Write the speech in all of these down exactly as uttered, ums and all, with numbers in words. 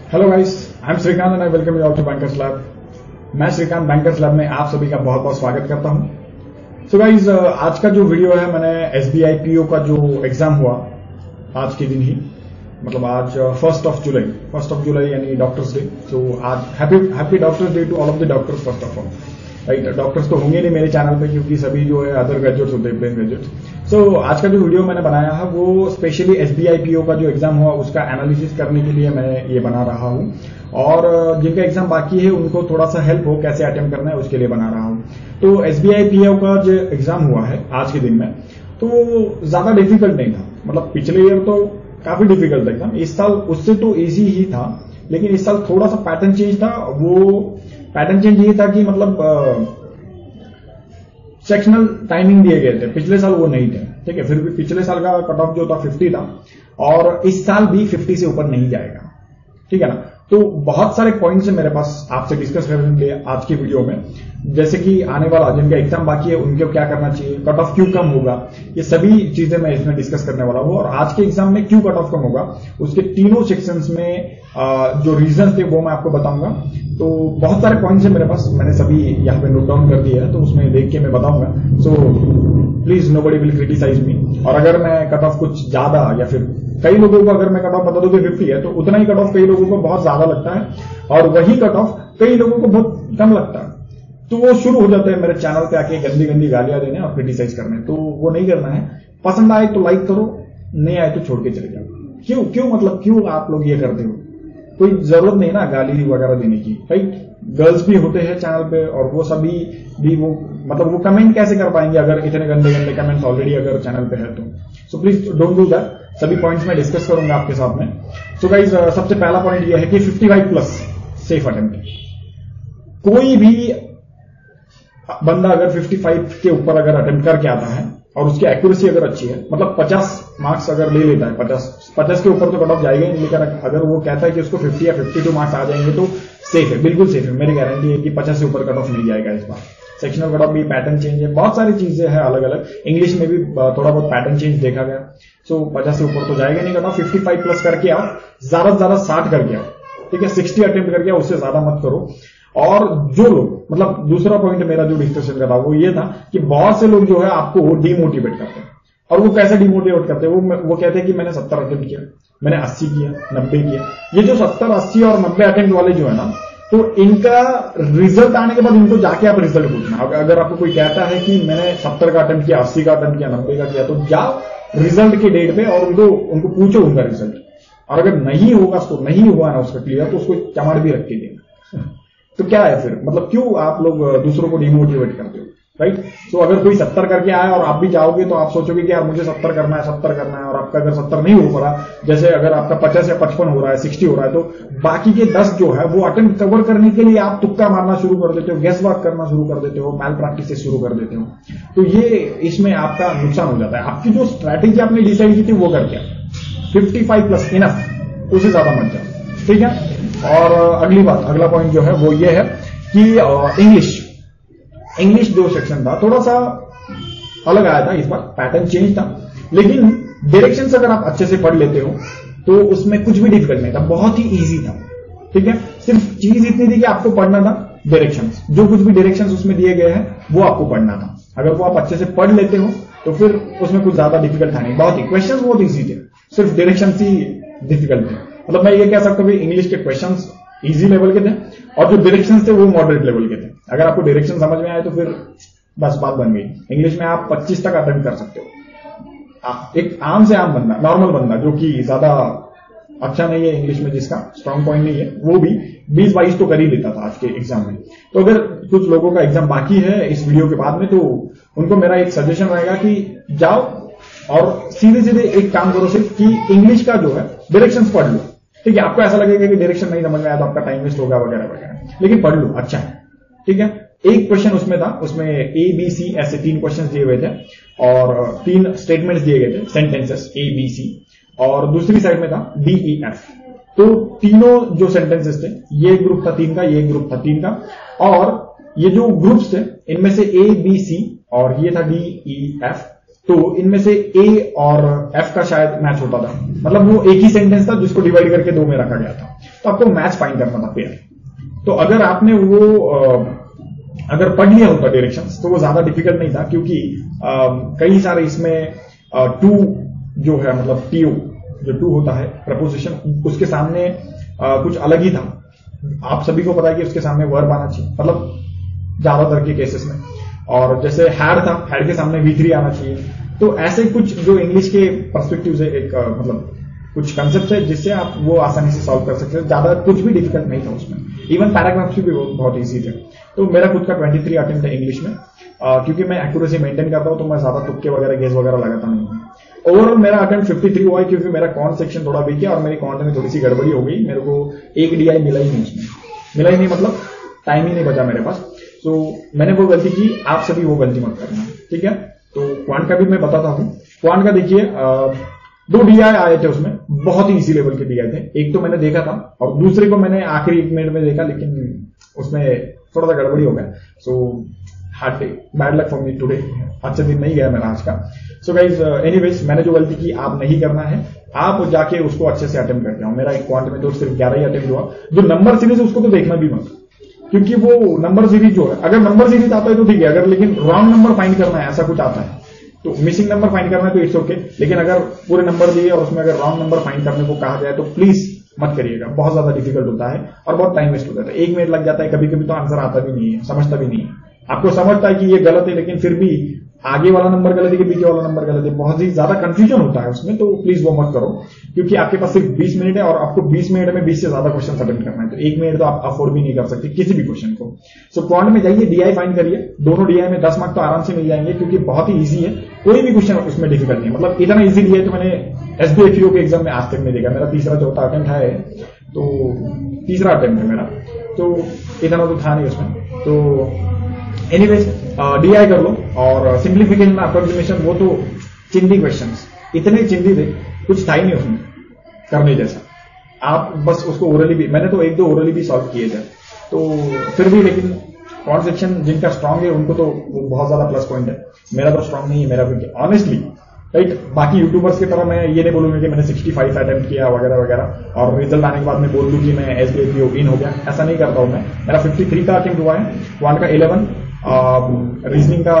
Hello guys, I am Shrikant and I welcome you all to Bankers Lab. मैं Shrikant bankers lab में आप सभी का बहुत बहुत स्वागत करता हूं। सो गाइस, आज का जो वीडियो है, मैंने एसबीआई पीओ का जो एग्जाम हुआ आज के दिन ही, मतलब आज first of July first of July यानी डॉक्टर्स डे। सो आज happy happy doctors day to all of the doctors first of all. Right, doctors तो होंगे नहीं मेरे चैनल पे क्योंकि सभी जो है अदर ग्रेजुएट्स होते हैं, प्लेन ग्रेजुएट्स। सो आज का जो वीडियो मैंने बनाया है वो स्पेशली एसबीआई पीओ का जो एग्जाम हुआ उसका एनालिसिस करने के लिए मैं ये बना रहा हूं, और जिनका एग्जाम बाकी है उनको थोड़ा सा हेल्प हो कैसे अटेम्प्ट करना है उसके लिए बना रहा हूं। तो एसबीआई पीओ का जो एग्जाम हुआ है आज के दिन में, तो ज्यादा डिफिकल्ट नहीं था। मतलब पिछले ईयर तो काफी डिफिकल्ट था एग्जाम, इस साल उससे तो इजी ही था, लेकिन इस साल थोड़ा सा पैटर्न चेंज था। वो पैटर्न चेंज ये था कि मतलब सेक्शनल टाइमिंग दिए गए थे, पिछले साल वो नहीं थे। ठीक है, फिर भी पिछले साल का कट ऑफ जो था फिफ्टी था, और इस साल भी फिफ्टी से ऊपर नहीं जाएगा। ठीक है ना। तो बहुत सारे पॉइंट्स है मेरे पास आपसे डिस्कस करने के लिए आज की वीडियो में, जैसे कि आने वाला जिनका एग्जाम बाकी है उनको क्या करना चाहिए, कट ऑफ क्यों कम होगा, ये सभी चीजें मैं इसमें डिस्कस करने वाला हूं। और आज के एग्जाम में क्यों कट ऑफ कम होगा उसके तीनों सेक्शंस में जो रीजंस थे वो मैं आपको बताऊंगा। तो बहुत सारे पॉइंट्स है मेरे पास, मैंने सभी यहाँ पे नोट डाउन कर दिया है, तो उसमें देख के मैं बताऊंगा। So please nobody will criticise me. और अगर मैं कट ऑफ कुछ ज्यादा, या फिर कई लोगों को अगर मैं कट ऑफ बता दूं कि फिफ्टी है, तो उतना ही कट ऑफ कई लोगों को बहुत ज्यादा लगता है, और वही कट ऑफ कई लोगों को बहुत कम लगता है। तो वो शुरू हो जाते हैं मेरे चैनल पे आके गंदी गंदी गालियां देने और क्रिटिसाइज करने। तो वो नहीं करना है। पसंद आए तो लाइक करो, नहीं आए तो छोड़ के चले जाओ। क्यों क्यों मतलब क्यों आप लोग ये करते हो? कोई जरूरत नहीं ना गाली वगैरह देने की। राइट, गर्ल्स भी होते हैं चैनल पे, और वो सभी भी वो मतलब वो कमेंट कैसे कर पाएंगे अगर इतने गंदे गंदे कमेंट्स ऑलरेडी अगर चैनल पे है तो। So please don't do that. सभी पॉइंट्स मैं डिस्कस करूंगा आपके साथ में। सो गाइज, सबसे पहला पॉइंट ये है कि fifty five plus safe attempt. कोई भी बंदा अगर फिफ्टी फाइव के ऊपर अगर अटेम्प्ट करके आता है और उसकी एक्यूरेसी अगर अच्छी है, मतलब पचास मार्क्स अगर ले लेता है, पचास पचास के ऊपर तो कट ऑफ जाएगा नहीं, लेकिन अगर वो कहता है कि उसको फिफ्टी या फिफ्टी टू मार्क्स आ जाएंगे तो सेफ है, बिल्कुल सेफ है। मेरी गारंटी है कि पचास से ऊपर कट ऑफ नहीं जाएगा इस बार। सेक्शनल कट ऑफ भी पैटर्न चेंज है, बहुत सारी चीजें हैं अलग अलग। इंग्लिश में भी थोड़ा बहुत पैटर्न चेंज देखा गया। सो पचास से ऊपर तो जाएगा नहीं cut off. Fifty five plus करके आओ, ज्यादा से ज्यादा साठ करके आओ। ठीक है, सिक्सटी अटेम्प्ट करके आओ, उससे ज्यादा मत करो। और जो लोग, मतलब दूसरा पॉइंट मेरा जो डिस्कशन का था वो ये था कि बहुत से लोग जो है आपको वो डिमोटिवेट करते हैं। और वो कैसे डिमोटिवेट करते हैं? वो वो कहते हैं कि मैंने सत्तर अटेम्प्ट किया, मैंने अस्सी किया, नब्बे किया। ये जो सत्तर अस्सी और नब्बे अटेम्प्ट वाले जो है ना, तो इनका रिजल्ट आने के बाद इनको जाके आप रिजल्ट पूछना। अगर आपको कोई कहता है कि मैंने सत्तर का अटेम्प्ट किया, अस्सी का अटेम्प्ट किया, नब्बे का किया, तो जाओ रिजल्ट के डेट पे और उनको उनको पूछो उनका रिजल्ट। और अगर नहीं होगा, उसको नहीं हुआ ना उसका क्लियर, तो उसको चमाड़ भी रख के देना। तो क्या है फिर, मतलब क्यों आप लोग दूसरों को डिमोटिवेट करते हो? राइट। सो अगर कोई सत्तर करके आया और आप भी जाओगे तो आप सोचोगे कि यार मुझे सत्तर करना है, सत्तर करना है, और आपका अगर सत्तर नहीं हो पा, जैसे अगर आपका पचास या पचपन हो रहा है, साठ हो रहा है, तो बाकी के दस जो है वो अटेम्प्ट कवर करने के लिए आप तुक्का मारना शुरू कर देते हो, गेस वर्क करना शुरू कर देते हो, मैल प्रैक्टिस से शुरू कर देते हो। तो ये इसमें आपका नुकसान हो जाता है। आपकी जो स्ट्रैटेजी आपने डिसाइड की थी वो करके फिफ्टी फाइव प्लस इनफ, उससे ज्यादा मत जाओ। ठीक है। और अगली बात, अगला पॉइंट जो है वो ये है कि इंग्लिश इंग्लिश जो सेक्शन था थोड़ा सा अलग आया था इस बार, पैटर्न चेंज था, लेकिन डायरेक्शंस अगर आप अच्छे से पढ़ लेते हो तो उसमें कुछ भी डिफिकल्ट नहीं था, बहुत ही इजी था। ठीक है, सिर्फ चीज इतनी थी कि आपको पढ़ना था डायरेक्शंस, जो कुछ भी डायरेक्शंस उसमें दिए गए हैं वो आपको पढ़ना था। अगर वो आप अच्छे से पढ़ लेते हो तो फिर उसमें कुछ ज्यादा डिफिकल्ट था नहीं, बहुत ही क्वेश्चन बहुत इजी थे, सिर्फ डायरेक्शन ही डिफिकल्ट थे। मतलब मैं ये कह सकता हूं कि इंग्लिश के क्वेश्चंस इजी लेवल के थे और जो डायरेक्शंस थे वो मॉडरेट लेवल के थे। अगर आपको डायरेक्शन समझ में आए तो फिर बस बात बन गई। इंग्लिश में आप पच्चीस तक अटेम्प्ट कर सकते हो। एक आम से आम बंदा, नॉर्मल बंदा जो कि ज्यादा अच्छा नहीं है इंग्लिश में, जिसका स्ट्रांग पॉइंट नहीं है, वो भी बीस बाईस तो कर ही लेता था आज के एग्जाम में। तो अगर कुछ लोगों का एग्जाम बाकी है इस वीडियो के बाद में, तो उनको मेरा एक सजेशन रहेगा कि जाओ और सीधे सीधे एक काम करो, सिर्फ कि इंग्लिश का जो है डायरेक्शंस पढ़ लो। ठीक है, आपको ऐसा लगेगा कि डायरेक्शन नहीं समझ में आया तो आपका टाइम वेस्ट होगा वगैरह वगैरह, लेकिन पढ़ लो, अच्छा है। ठीक है, एक क्वेश्चन उसमें था, उसमें ए बी सी ऐसे तीन क्वेश्चन दिए हुए थे और तीन स्टेटमेंट्स दिए गए थे, सेंटेंसेस ए बी सी, और दूसरी साइड में था डी ई एफ। तो तीनों जो सेंटेंसेस थे, ये ग्रुप था तीन का, ये ग्रुप था तीन का, और ये जो ग्रुप्स थे इनमें से ए बी सी और ये था डी ई एफ, तो इनमें से ए और एफ का शायद मैच होता था, मतलब वो एक ही सेंटेंस था जिसको डिवाइड करके दो में रखा गया था। तो आपको मैच फाइंड करना था पेयर। तो अगर आपने वो अगर पढ़ लिया होता डायरेक्शंस तो वो ज्यादा डिफिकल्ट नहीं था, क्योंकि कई सारे इसमें टू जो है मतलब टीओ जो टू होता है प्रपोजिशन, उसके सामने कुछ अलग ही था। आप सभी को पता है कि उसके सामने वर्ब आना चाहिए, मतलब ज्यादातर के केसेस में। और जैसे हैड था, हैड के सामने वी थ्री आना चाहिए। तो ऐसे कुछ जो इंग्लिश के पर्सपेक्टिव से एक मतलब कुछ कंसेप्ट है जिससे आप वो आसानी से सॉल्व कर सकते हैं। ज्यादा कुछ भी डिफिकल्ट नहीं था उसमें, इवन पैराग्राफ्स भी बहुत इजी थे। तो मेरा खुद का तेईस अटेम्प्ट है इंग्लिश में, आ, क्योंकि मैं एक्यूरेसी मेंटेन करता हूं तो मैं ज्यादा तुक्के वगैरह गेस वगैरह लगाता नहीं हूं। ओवरऑल मेरा अटेम्प्ट तिरेपन हुआ है, क्योंकि मेरा कॉन्ट सेक्शन थोड़ा वीक है और मेरी कॉन्ट में थोड़ी सी गड़बड़ी हो गई। मेरे को एक डीआई मिला ही नहीं उसमें, मिला ही नहीं मतलब टाइम ही नहीं बचा मेरे पास। तो मैंने वो गलती की, आप सभी वो गलती मत करना, ठीक है। तो क्वांट का भी मैं बताता हूं। क्वांट का देखिए दो डीआई आए थे उसमें, बहुत ही इजी लेवल के डीआई थे। एक तो मैंने देखा था और दूसरे को मैंने आखिरी एक मिनट में देखा, लेकिन उसमें थोड़ा सा गड़बड़ी हो गया। So hard day, bad luck for me today, अच्छा दिन नहीं गया मेरा आज का। सो गाइज एनीवेज, मैंने जो गलती की आप नहीं करना है, आप जाके उसको अच्छे से अटेम्प्ट करके आओ। मेरा एक क्वांट में तो सिर्फ ग्यारह ही अटेम्प्ट हुआ। जो नंबर सीरीज है उसको तो देखना भी मत, क्योंकि वो नंबर सीरीज जो है, अगर नंबर सीरीज आता है तो ठीक है, अगर लेकिन रॉन्ग नंबर फाइंड करना है ऐसा कुछ आता है तो मिसिंग नंबर फाइंड करना है तो इट्स ओके। लेकिन अगर पूरे नंबर दिए और उसमें अगर रॉन्ग नंबर फाइंड करने को कहा जाए तो प्लीज मत करिएगा, बहुत ज्यादा डिफिकल्ट होता है और बहुत टाइम वेस्ट हो जाता है। एक मिनट लग जाता है, कभी कभी तो आंसर आता भी नहीं है, समझता भी नहीं है। आपको समझता है कि ये गलत है, लेकिन फिर भी आगे वाला नंबर गलत है कि पीछे वाला नंबर गलत है, बहुत ही ज्यादा कंफ्यूजन होता है उसमें। तो प्लीज वो मत करो, क्योंकि आपके पास सिर्फ बीस मिनट है और आपको बीस मिनट में बीस से ज्यादा क्वेश्चन अटेम्प्ट करना है। तो एक मिनट तो आप अफोर्ड भी नहीं कर सकते किसी भी क्वेश्चन को। सो so, क्वांट में जाइए, डीआई फाइंड करिए। दोनों डीआई में दस मार्क्स तो आराम से मिल जाएंगे, क्योंकि बहुत ही ईजी है, कोई भी क्वेश्चन उसमें डिफिकल्ट नहीं है। मतलब इतना ईजी दिया है तो मैंने एसबीआईपीओ के एग्जाम में आज तक नहीं देखा। मेरा तीसरा चौथा अटेम्प्ट है, तो तीसरा अटेम्प्ट है मेरा, तो इतना तो था नहीं उसमें। तो एनीवेज डीआई कर लो। और सिंप्लीफिकेशन अप्रोक्सीमेशन, वो तो चिंदी क्वेश्चंस, इतने चिंदी थे, कुछ था ही नहीं उसमें करने जैसा। आप बस उसको ओरली भी, मैंने तो एक दो ओरली भी सॉल्व किए थे, तो फिर भी। लेकिन कॉन्ट सेक्शन जिनका स्ट्रांग है उनको तो वो बहुत ज्यादा प्लस पॉइंट है। मेरा तो स्ट्रांग नहीं है, मेरा भी ऑनेस्टली राइट। बाकी यूट्यूबर्स की तरह मैं ये नहीं बोलूंगा कि मैंने पैंसठ अटेम्प्ट किया वगैरह वगैरह और रिजल्ट आने के बाद मैं बोल दूं कि मैं एसबीआईपीओ इन हो गया, ऐसा नहीं करता हूं मैं। मेरा तिरेपन का अटेम्प्ट हुआ है, क्वांट का इलेवन, रीजनिंग का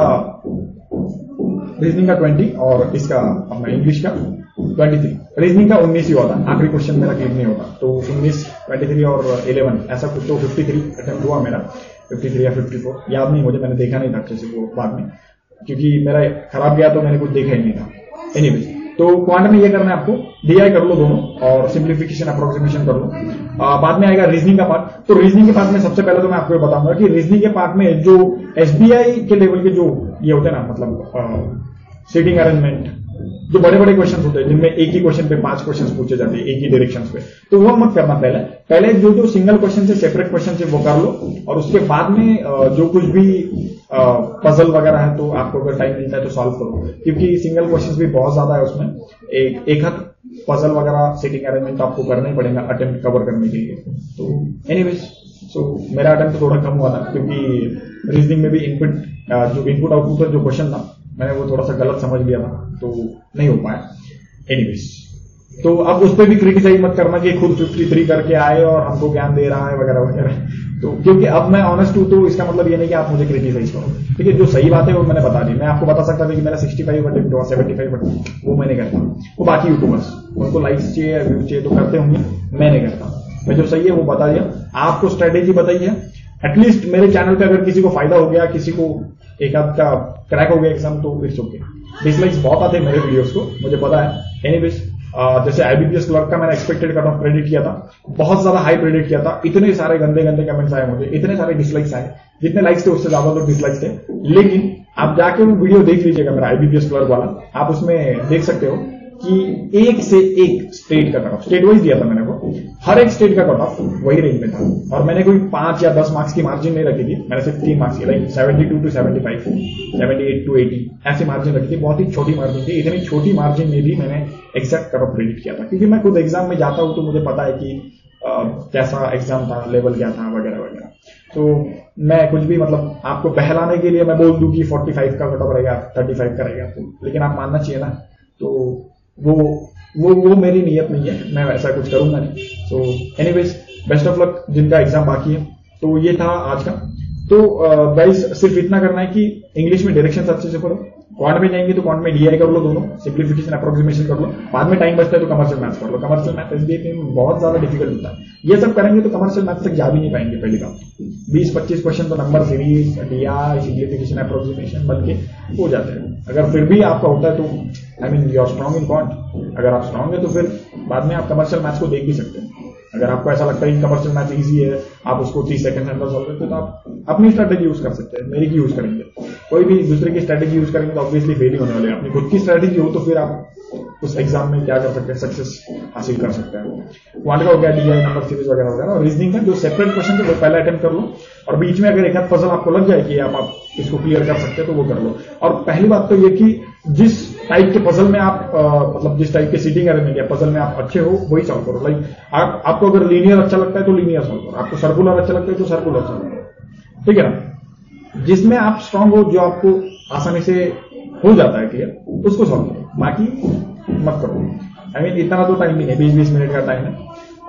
रीजनिंग का बीस और इसका अपना इंग्लिश का तेईस। रीजनिंग का उन्नीस ही हुआ था, आखिरी क्वेश्चन मेरा क्लिक नहीं होता। तो उन्नीस, तेईस और इलेवन ऐसा कुछ, तो तिरेपन अटेम्प्ट हुआ मेरा, तिरेपन या चौवन याद नहीं मुझे, मैंने देखा नहीं था अच्छे से वो बाद में, क्योंकि मेरा खराब गया तो मैंने कुछ देखा ही नहीं था। एनीवेज, तो क्वांट में ये करना है आपको, डीआई कर लो दोनों और सिंप्लीफिकेशन अप्रोक्सीमेशन कर लो। आ, बाद में आएगा रीजनिंग का पार्ट। तो रीजनिंग के पार्ट में सबसे पहले तो मैं आपको बताऊंगा कि रीजनिंग के पार्ट में जो एसबीआई के लेवल के जो ये होते हैं ना, मतलब सीटिंग अरेंजमेंट, जो बड़े बड़े क्वेश्चन होते हैं जिनमें एक ही क्वेश्चन पे पांच क्वेश्चन पूछे जाते हैं एक ही डायरेक्शन पे, तो वो मत करना। पहले पहले जो जो सिंगल क्वेश्चन से सेपरेट क्वेश्चन से वो कर लो, और उसके बाद में जो कुछ भी पजल वगैरह है तो आपको अगर टाइम मिलता है तो सॉल्व करो, क्योंकि सिंगल क्वेश्चन भी बहुत ज्यादा है उसमें। एक एक हाथ पजल वगैरह सेटिंग अरेंजमेंट आपको करना ही पड़ेगा अटेम्प्ट कवर करने के लिए। तो एनीवेज, सो मेरा अटेम्प्ट थोड़ा कम हुआ था, क्योंकि रीजनिंग में भी इनपुट जो इनपुट आउटपुट जो क्वेश्चन था मैंने वो थोड़ा सा गलत समझ लिया था, तो नहीं हो पाया। एनीवेज, तो अब उस पर भी क्रिटिसाइज मत करना कि खुद तिरेपन करके आए और हमको ज्ञान दे रहा है वगैरह वगैरह। तो क्योंकि अब मैं ऑनेस्ट हूं, तो इसका मतलब ये नहीं कि आप मुझे क्रिटिसाइज करो, ठीक है। जो सही बात है वो मैंने बता दी। मैं आपको बता सकता था कि मेरा पैंसठ अटेम्प्ट हुआ, पचहत्तर अटेम्प्ट, वो मैं नहीं करता। वो बाकी यूट्यूबर्स, उनको लाइक्स चाहिए, व्यूज चाहिए तो करते होंगे, मैं नहीं करता। मैं जो सही है वो बता दिया, आपको स्ट्रेटेजी बताई है। एटलीस्ट मेरे चैनल पे अगर किसी को फायदा हो गया, किसी को एक आध का क्रैक हो गया एग्जाम, तो इट्स ओके। डिसलाइक्स बहुत आते हैं मेरे वीडियोस को, मुझे पता है। एनीवेज, जैसे आईबीपीएस क्लर्क का मैंने एक्सपेक्टेड कट ऑफ प्रेडिक्ट किया था, बहुत ज्यादा हाई प्रेडिक्ट किया था, इतने सारे गंदे गंदे कमेंट्स आए मुझे, इतने सारे डिसलाइक्स आए, जितने लाइक्स थे उससे ज्यादा तो डिसलाइक्स थे। लेकिन आप जाके वो वीडियो देख लीजिएगा मेरा आईबीपीएस क्लर्क वाला, आप उसमें देख सकते हो कि एक से एक स्टेट का कट ऑफ, स्टेट वाइज दिया था मैंने वो, हर एक स्टेट का कट ऑफ वही रेंज में था। और मैंने कोई पांच या दस मार्क्स की मार्जिन नहीं रखी थी, मैंने सिर्फ तीन मार्क्स की, like seventy two to seventy five, seventy eight to eighty ऐसी मार्जिन रखी थी। बहुत ही छोटी मार्जिन थी, इतनी छोटी मार्जिन में भी मैंने एग्जैक्ट कट ऑफ प्रेडिक्ट किया था, क्योंकि मैं खुद एग्जाम में जाता हूं तो मुझे पता है कि आ, कैसा एग्जाम था, लेवल क्या था वगैरह वगैरह। तो मैं कुछ भी मतलब आपको बहलाने के लिए मैं बोल दूं कि पैंतालीस का कट ऑफ रहेगा, पैंतीस का रहेगा, तो लेकिन आप मानना चाहिए ना। तो वो वो वो मेरी नीयत नहीं है, मैं वैसा कुछ करूंगा नहीं। So anyways, best of luck जिनका एग्जाम बाकी है। तो ये था आज का। तो गाइस सिर्फ इतना करना है कि इंग्लिश में डायरेक्शन अच्छे से पढ़ो, क्वांट में जाएंगे तो क्वांट में डीआई कर लो, दोनों सिंप्लीफिकेशन अप्रोक्सीमेशन कर लो, बाद में टाइम बचता है तो कमर्शियल मैथ्स कर लो। कमर्शियल मैथ्स एसडीए में बहुत ज्यादा डिफिकल्ट होता है, ये सब करेंगे तो कमर्शियल मैथ्स तक जा भी नहीं पाएंगे। पहली बात बीस पच्चीस क्वेश्चन तो number series DI simplification approximation बन के हो जाते हैं। अगर फिर भी आपका होता है तो I mean you are strong in quant, अगर आप स्ट्रॉन्ग है तो फिर बाद में आप कमर्शियल मैथ्स को देख भी सकते हैं। अगर आपको ऐसा लगता है कि कमर्शियल मैथ इजी है, आप उसको तीस सेकंड के अंदर सॉल्व करते हो, तो आप अपनी स्ट्रैटेजी यूज कर सकते हैं, मेरी की यूज करेंगे। कोई भी दूसरे की स्ट्रैटेजी यूज करेंगे तो ऑब्वियसली फेल ही होने वाले हैं। अपनी खुद की स्ट्रैटेजी हो तो फिर आप उस एग्जाम में क्या कर सकते हैं, सक्सेस हासिल कर सकते हैं। क्वांट का हो गया, डीआई नंबर सीरीज वगैरह वगैरह, और रीजनिंग का जो सेपरेट क्वेश्चन है वो पहला अटेम्प्ट कर लो, और बीच में अगर एक आध पजल आपको लग जाए कि आप, आप इसको क्लियर कर सकते हैं तो वो कर लो। और पहली बात तो ये कि जिस टाइप के पजल में आप आ, मतलब जिस टाइप के सीटिंग अरेंजमेंट या पजल में आप अच्छे हो वही सॉल्व करो। लाइक आप, आपको अगर लीनियर अच्छा लगता है तो लीनियर सॉल्व करो, आपको सर्कुलर अच्छा लगता है तो सर्कुलर सॉल्व करो, ठीक है ना। जिसमें आप स्ट्रांग हो, जो आपको आसानी से हो जाता है क्लियर, उसको सॉल्व करो, बाकी मत करो। आई मीन इतना तो टाइम भी नहीं, बीस बीस मिनट का टाइम है।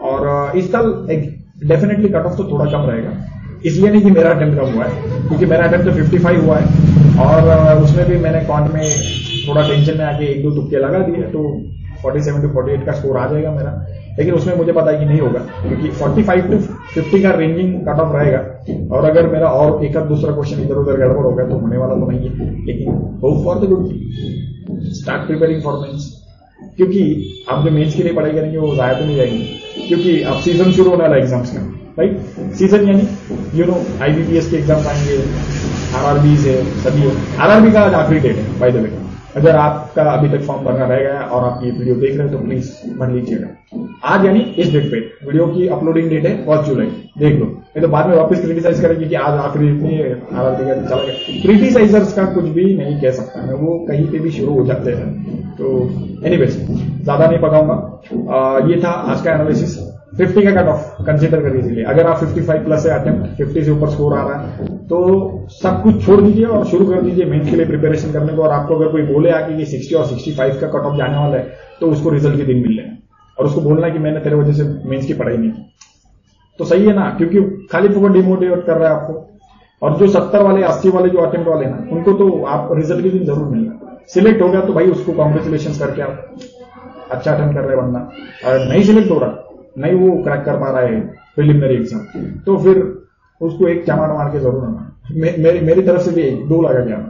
और इस साल डेफिनेटली कट ऑफ तो थोड़ा कम रहेगा, इसलिए नहीं कि मेरा अटेम्प्ट कम हुआ है, क्योंकि मेरा अटेम्प्ट तो पचपन हुआ है, और उसमें भी मैंने क्वांट में थोड़ा टेंशन में आके एक दो तुक्के लगा दिए, तो सैंतालीस टू अड़तालीस का स्कोर आ जाएगा मेरा। लेकिन उसमें मुझे पता है कि नहीं होगा, क्योंकि पैंतालीस टू पचास का रेंजिंग कट ऑफ रहेगा, और अगर मेरा और एक आध दूसरा क्वेश्चन इधर उधर गड़बड़ हो गया तो होने वाला तो नहीं है। लेकिन hope for the good, start preparing for mains, क्योंकि आप जो मेंस के लिए पढ़ाई करेंगे वो जाया तो नहीं जाएंगे, क्योंकि अब सीजन शुरू होने वाला एग्जाम्स का, राइट। सीजन यानी यू नो आईबीपीएस के एग्जाम्स आएंगे, आरआरबी है, सभी है। आरआरबी का आज आखिरी डेट है बाय द वे। अगर आपका अभी तक फॉर्म भरना रह गया और आप ये वीडियो देख रहे हैं तो प्लीज भर लीजिएगा आज, यानी इस डेट पे। वीडियो की अपलोडिंग डेट है फर्स्ट जुलाई, देख लो, नहीं तो बाद में वापस क्रिटिसाइज करेंगे कि आज आखिरी इतनी आरआरबी का चला गया। क्रिटिसाइजर्स का कुछ भी नहीं कह सकता मैं, वो कहीं पे भी शुरू हो जाते हैं। तो एनीवेज ज्यादा नहीं पकाऊंगा, ये था आज का एनालिसिस। पचास का कट ऑफ कंसीडर कर लीजिए। अगर आप पचपन प्लस है अटेम्प्ट, पचास से ऊपर स्कोर आ रहा है तो सब कुछ छोड़ दीजिए और शुरू कर दीजिए मेंस के लिए प्रिपरेशन करने को। और आपको अगर कोई बोले आके कि साठ और पैंसठ का कट ऑफ जाने वाला है तो उसको रिजल्ट के दिन मिल लेना, और उसको बोलना कि मैंने तेरे वजह से मेंस की पढ़ाई नहीं की, तो सही है ना, क्योंकि खाली फोकट डिमोटिवेट कर रहा है आपको। और जो सत्तर वाले अस्सी वाले जो अटेम्प्ट वाले ना, उनको तो आप रिजल्ट के दिन जरूर मिलना। सिलेक्ट हो गया तो भाई उसको कॉन्ग्रेचुलेशन करके आप अच्छा अटेम्प्ट कर रहे बंदा, और नहीं सिलेक्ट हो रहा, नहीं वो क्रैक कर पा रहा है प्रिलिमिनरी एग्जाम, तो फिर उसको एक चमाट मार के जरूर आना। मे, मेरी मेरी तरफ से भी एक दो लगा गया।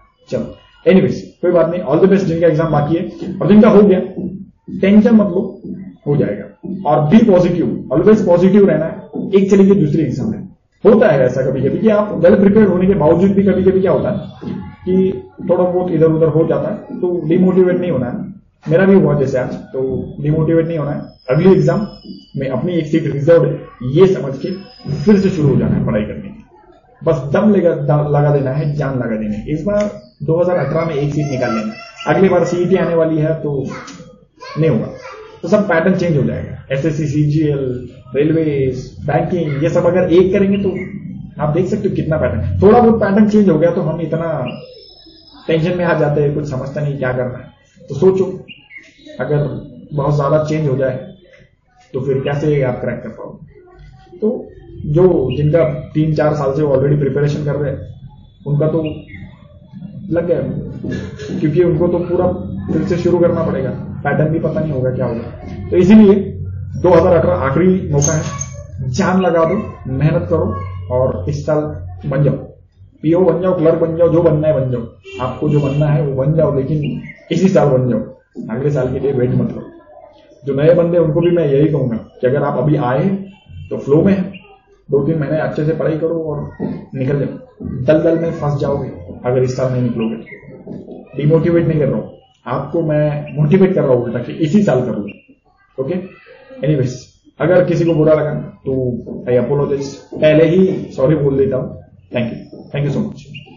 चलो एनीवेज कोई बात नहीं, ऑल द बेस्ट जिनका एग्जाम बाकी है, और जिनका हो गया टेंशन मत लो, हो जाएगा। और बी पॉजिटिव, ऑलवेज पॉजिटिव रहना है। एक चली गई दूसरी एग्जाम है, होता है ऐसा कभी कभी कि आप वेल प्रिपेयर होने के बावजूद भी कभी कभी क्या होता है कि थोड़ा बहुत इधर उधर हो जाता है, तो डिमोटिवेट नहीं होना है। मेरा भी हुआ जैसे आज, तो डिमोटिवेट नहीं होना है। अगली एग्जाम में अपनी एक सीट रिजर्व है ये समझ के फिर से शुरू हो जाना है पढ़ाई करने की। बस दम लगा लगा देना है, जान लगा देना है। इस बार दो हज़ार अठारह में एक सीट निकाल लेना, अगली बार सीईटी आने वाली है तो नहीं होगा, तो सब पैटर्न चेंज हो जाएगा। एसएससी, सीजीएल, रेलवे, बैंकिंग, ये सब अगर एक करेंगे तो आप देख सकते हो कितना पैटर्न, थोड़ा बहुत पैटर्न चेंज हो गया तो हम इतना टेंशन में आ जाते हैं, कुछ समझता नहीं क्या करना है। तो सोचो अगर बहुत ज्यादा चेंज हो जाए तो फिर कैसे आप क्रैक कर पाओगे। तो जो जिनका तीन चार साल से ऑलरेडी प्रिपरेशन कर रहे हैं उनका तो लग गया, क्योंकि उनको तो पूरा फिर से शुरू करना पड़ेगा, पैटर्न भी पता नहीं होगा क्या होगा। तो इसीलिए दो हज़ार अठारह आखिरी मौका है, जान लगा दो, मेहनत करो और इस साल बन जाओ, पीओ बन जाओ, क्लर्क बन जाओ, जो बनना है बन जाओ। आपको जो बनना है वो बन जाओ, लेकिन इसी साल बन जाओ, अगले साल के लिए वेट मत करो। जो नए बंदे उनको भी मैं यही कहूंगा कि अगर आप अभी आए तो फ्लो में है, दो तीन महीने अच्छे से पढ़ाई करो और निकल जाओ। दलदल में फंस जाओगे अगर इस साल नहीं निकलोगे। डिमोटिवेट नहीं कर रहा हूं आपको, मैं मोटिवेट कर रहा हूं उल्टा कि इसी साल करो। ओके एनीवेज, अगर किसी को बुरा लगा तो आई अपोलोजाइज, पहले ही सॉरी बोल देता हूं। Thank you, thank you so much.